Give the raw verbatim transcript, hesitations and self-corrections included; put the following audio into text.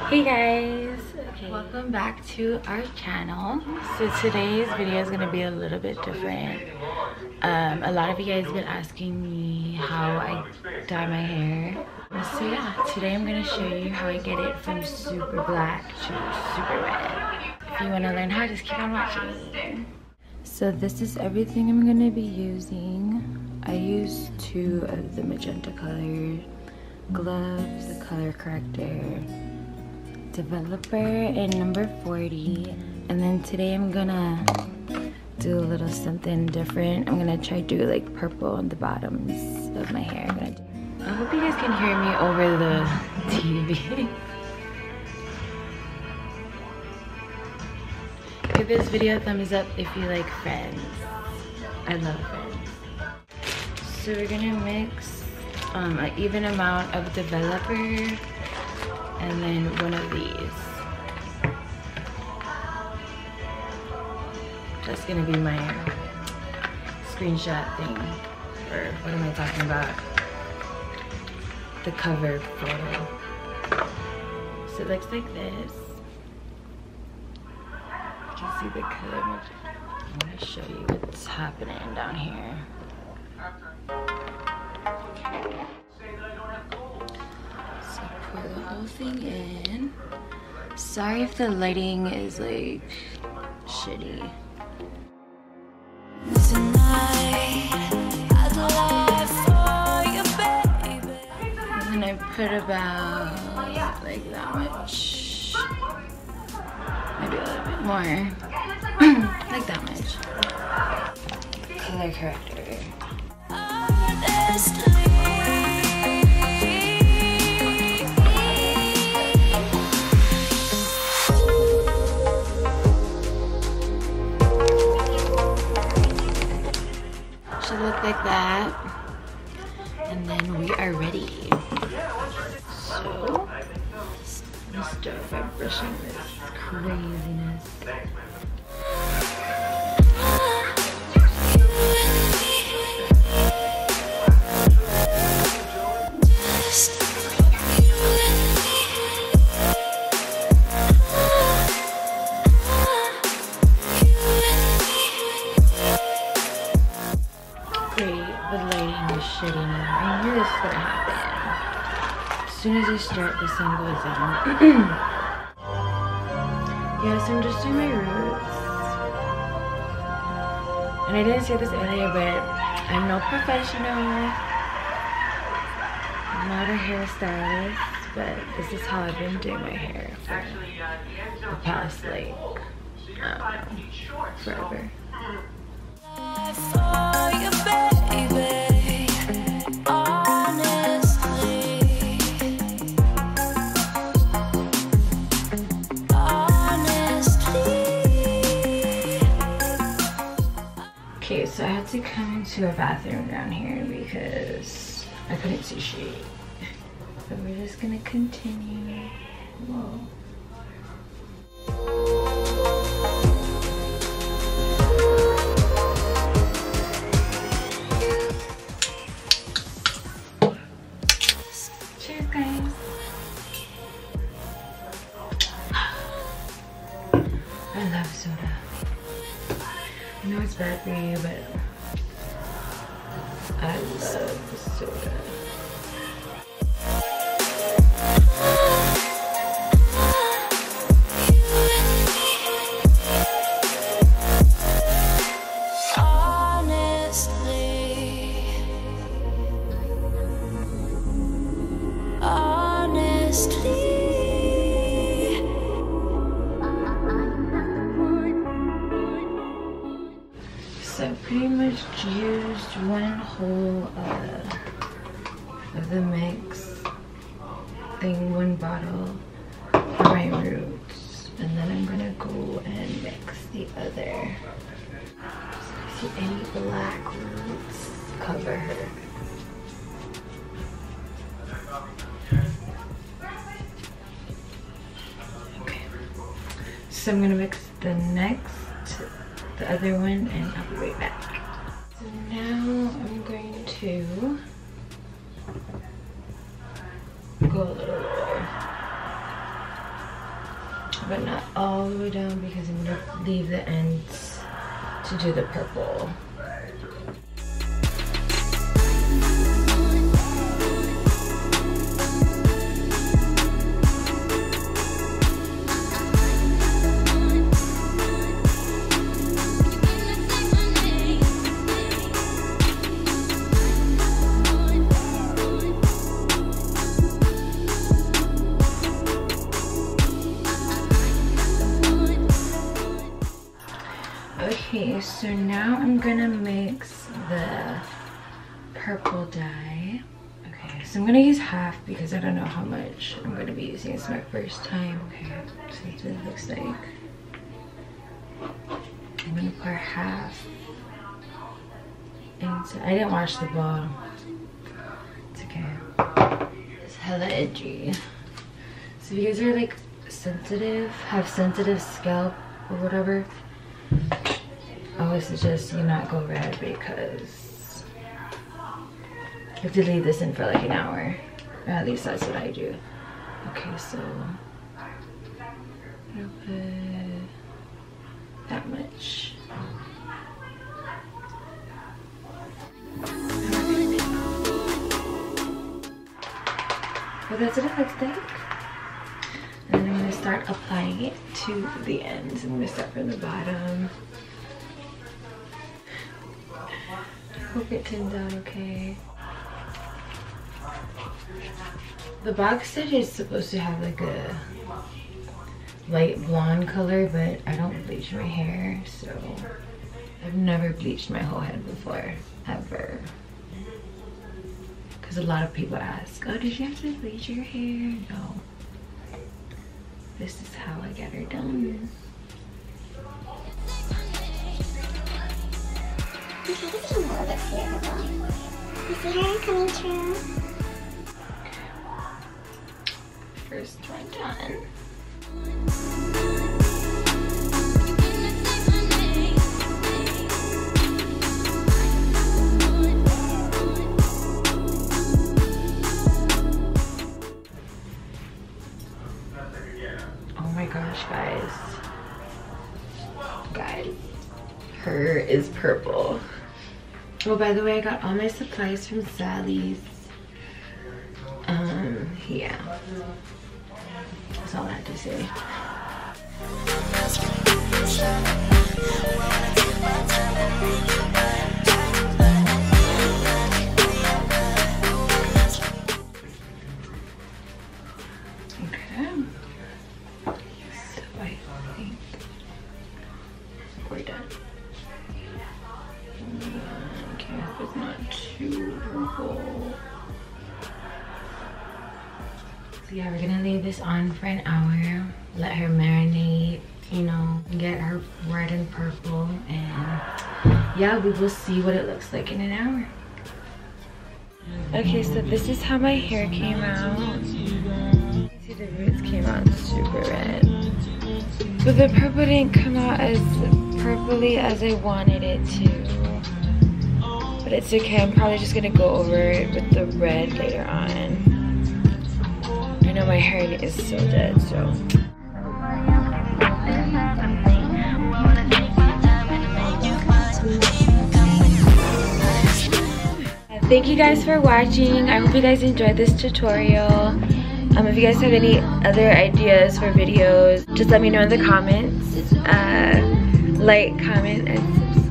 Hey guys, okay. Welcome back to our channel. So today's video is gonna be a little bit different. Um, a lot of you guys have been asking me how I dye my hair. So yeah, today I'm gonna show you how I get it from super black to super red. If you wanna learn how, just keep on watching. So this is everything I'm gonna be using. I use two of the magenta color gloves, the color corrector, developer, and number forty. And then today I'm gonna do a little something different. I'm gonna try to do like purple on the bottoms of my hair. I'm gonna do. I hope you guys can hear me over the T V. Give this video a thumbs up if you like Friends. I love Friends. So we're gonna mix um, an even amount of developer and then one of these. That's gonna be my screenshot thing. Or what am I talking about? The cover photo. So it looks like this. You can see the color. I'm gonna show you what's happening down here. So pour the whole thing in. Sorry if the lighting is like shitty. And then I put about like that much. Maybe a little bit more. Like that much. Color corrector. Should look like that. And then we are ready. So let's start by brushing this craziness. Shitty now. I knew this was gonna happen. As soon as I start, the sun goes down. Yes, I'm just doing my roots. And I didn't say this earlier, but I'm no professional. I'm not a hairstylist, but this is how I've been doing my hair for the past, like, I don't know, forever. Okay, so I had to come into a bathroom down here because I couldn't see shit. So we're just gonna continue. Whoa. Cheers, guys. I love soda. I know it's bad for you, but I love soda. So I pretty much used one whole uh, of the mix thing, one bottle for my roots, and then I'm gonna go and mix the other. So if you see any black roots, cover her. Okay, so I'm gonna mix the next, the other one, and I'll be right back. So now I'm going to go a little lower. but not all the way down because I'm gonna leave the ends to do the purple. Okay, so now I'm gonna mix the purple dye. Okay, so I'm gonna use half because I don't know how much I'm gonna be using. It's my first time. Okay, so that's what it looks like. I'm gonna pour half into, I didn't wash the bowl. It's okay. It's hella edgy. So if you guys are like sensitive, have sensitive scalp or whatever, I would suggest you not go red because you have to leave this in for like an hour. Or at least that's what I do. Okay, so I'll put that much. But that's what it looks like. And then I'm gonna start applying it to the ends. I'm gonna start from the bottom. Hope it turns out okay. The box said it's supposed to have like a light blonde color, but I don't bleach my hair, so I've never bleached my whole head before, ever. Because a lot of people ask, oh, did you have to bleach your hair? No. This is how I get her done. Okay, this is a little bit beautiful. You see her coming true? First one done. Oh my gosh, guys. Guys. Her is purple. Oh, by the way, I got all my supplies from Sally's. Um, yeah. That's all I have to say. Okay. So I think we're done. Okay, I hope it's not too purple. So yeah, we're gonna leave this on for an hour, let her marinate, you know, get her red and purple, and yeah, we will see what it looks like in an hour. Okay, so this is how my hair came out. See, the roots came out super red, but the purple didn't come out as purpley as I wanted it to. But it's okay, I'm probably just gonna go over it with the red later on. I know my hair is so dead, so. Thank you guys for watching. I hope you guys enjoyed this tutorial. Um, if you guys have any other ideas for videos, just let me know in the comments. Uh, like, comment, and subscribe.